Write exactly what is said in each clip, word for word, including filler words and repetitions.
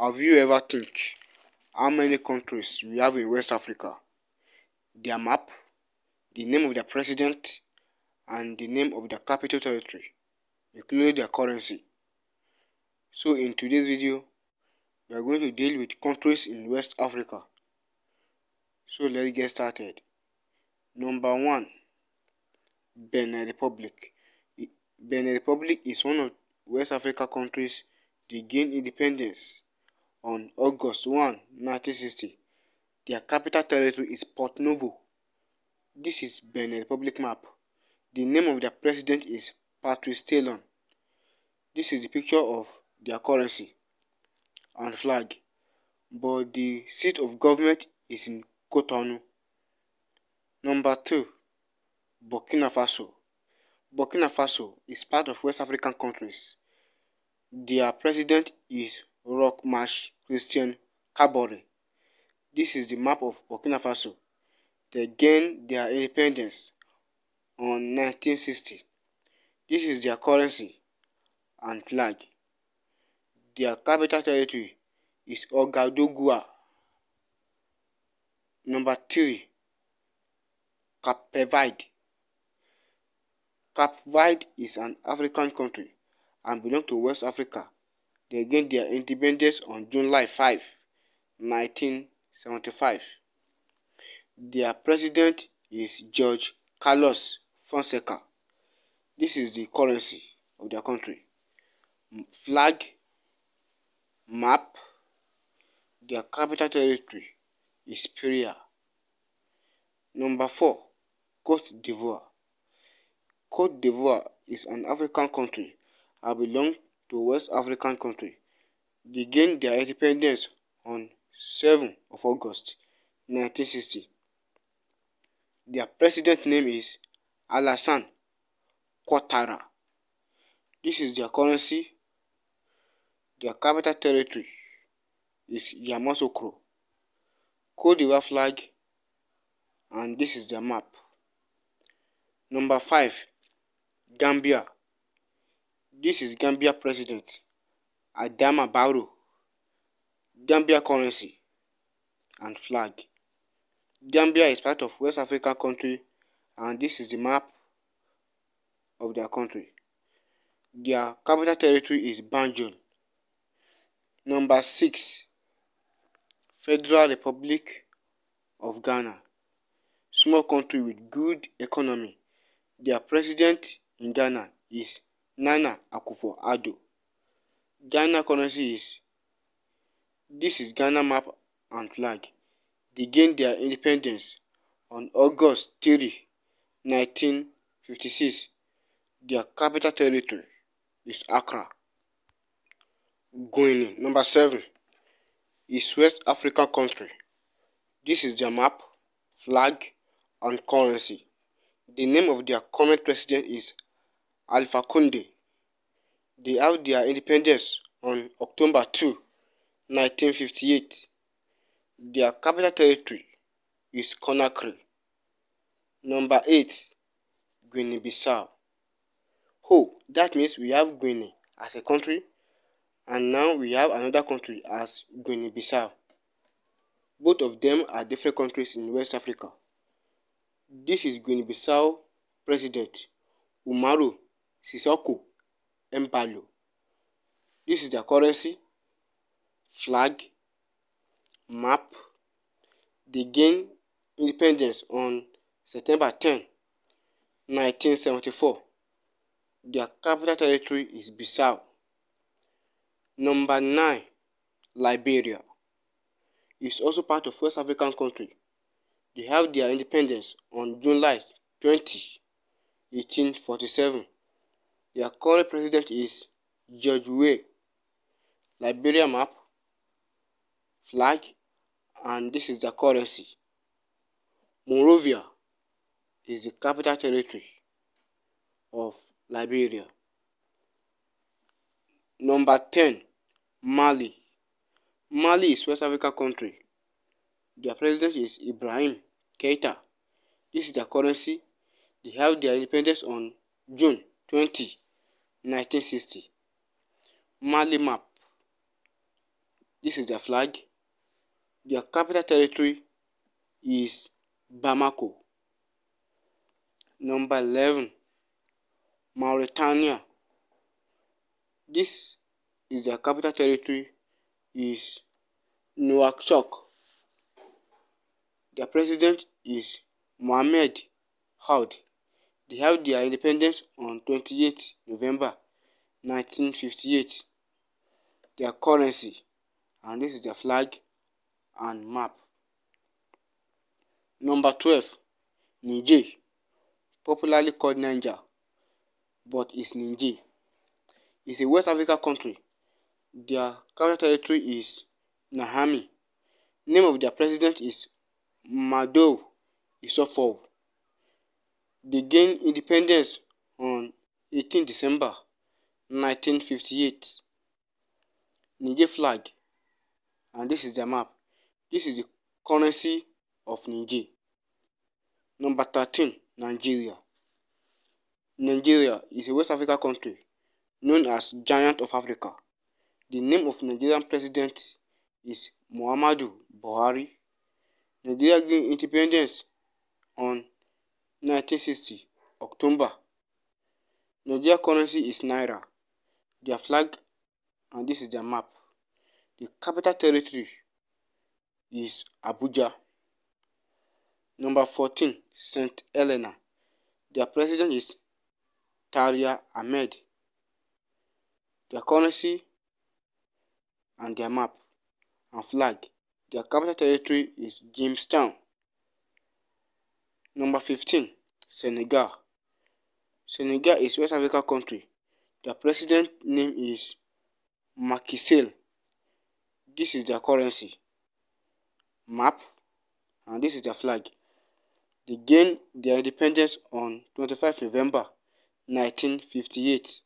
Have you ever think how many countries we have in West Africa, their map, the name of their president, and the name of their capital territory, including their currency? So in today's video, we are going to deal with countries in West Africa. So let's get started. Number one, Benin Republic. Benin Republic is one of West Africa countries that gained independence on August first, nineteen sixty. Their capital territory is Port Novo. This is Benin Republic map. The name of their president is Patrice Talon. This is the picture of their currency and flag, but the seat of government is in Cotonou. Number two, Burkina Faso. Burkina Faso is part of West African countries. Their president is Roch Marc Christian Kabore. This is the map of Burkina Faso. They gained their independence on nineteen sixty. This is their currency and flag. Their capital territory is Ouagadougou. Number three, Cape Verde. Cape Verde is an African country and belongs to West Africa. They gained their independence on July fifth, nineteen seventy-five. Their president is George Carlos Fonseca. This is the currency of their country. Flag, map, their capital territory is Praia. Number four, Cote d'Ivoire. Cote d'Ivoire is an African country and belongs to West African country. They gained their independence on seventh of August, nineteen sixty. Their president name is Alassane Ouattara. This is their currency. Their capital territory is Yamoussoukro. Cote d'Ivoire flag, and this is their map. Number five, Gambia. This is Gambia president Adama Barrow. Gambia currency and flag. Gambia is part of West African country, and this is the map of their country. Their capital territory is Banjul. Number six, Federal Republic of Ghana. Small country with good economy. Their president in Ghana is Nana Akufo-Addo. Ghana currency is, this is Ghana map and flag. They gained their independence on August third, nineteen fifty-six. Their capital territory is Accra. Guinea. Number seven is West African country. This is their map, flag, and currency. The name of their current president is Alpha Conde. They have their independence on October second, nineteen fifty-eight. Their capital territory is Conakry. Number eight, Guinea-Bissau. Oh, that means we have Guinea as a country, and now we have another country as Guinea-Bissau. Both of them are different countries in West Africa. This is Guinea-Bissau President Umaru Sissoco Embalo. This is their currency, flag, map. They gained independence on September tenth, nineteen seventy-four. Their capital territory is Bissau. Number nine, Liberia. It's also part of West African country. They have their independence on July twentieth, eighteen forty-seven. Their current president is George Weah. Liberia map, flag, and this is their currency. Monrovia is the capital territory of Liberia. Number ten, Mali. Mali is West Africa country. Their president is Ibrahim Keita. This is their currency. They have their independence on June twentieth, nineteen sixty. Mali map. This this is their flag. Their capital territory is Bamako. Number eleven, Mauritania. This is their capital territory is Nouakchott. Their president is Mohamed Ould. They have their independence on twenty-eighth November nineteen fifty-eight. Their currency, and this is their flag and map. Number twelve, Niger, popularly called Niger, but it's Niger. It's a West Africa country. Their capital territory is Niamey. Name of their president is Mamadou Issoufou. They gained independence on eighteenth December nineteen fifty-eight. Niger flag, and this is their map. This is the currency of Niger. Number thirteen, Nigeria. Nigeria is a West Africa country known as Giant of Africa. The name of Nigerian president is Muhammadu Buhari. Nigeria gained independence on nineteen sixty, October. Nigeria currency is Naira. Their flag, and this is their map. The capital territory is Abuja. Number fourteen, Saint Helena. Their president is Taria Ahmed. Their currency and their map and flag. Their capital territory is Jamestown. Number fifteen, Senegal. Senegal is West Africa country. Their president name is Macky Sall. This is their currency, map, and this is their flag. They gained their independence on twenty-fifth November nineteen fifty-eight.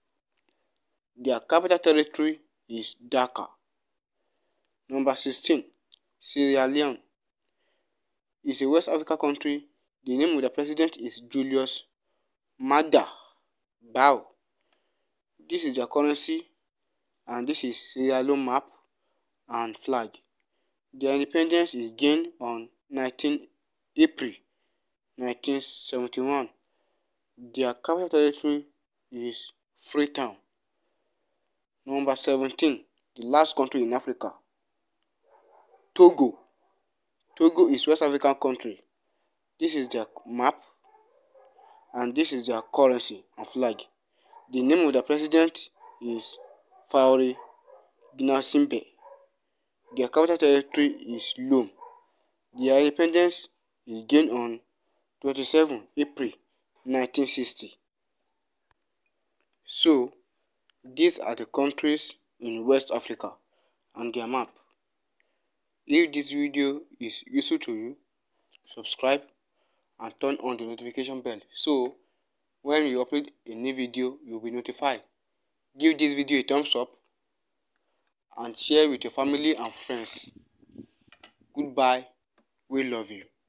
Their capital territory is Dakar. Number sixteen, Sierra Leone. It's a West Africa country. The name of the president is Julius Maada Bio. This is their currency, and this is Sierra Leone map and flag. Their independence is gained on nineteenth April nineteen seventy-one. Their capital territory is Freetown. Number seventeen, the last country in Africa, Togo. Togo is West African country. This is their map, and this is their currency and flag. The name of the president is Faure Gnassingbé. Their capital territory is Lome. Their independence is gained on twenty-seventh April nineteen sixty. So, these are the countries in West Africa and their map. If this video is useful to you, subscribe and turn on the notification bell so when we upload a new video, you will be notified. Give this video a thumbs up and share with your family and friends. Goodbye. We love you.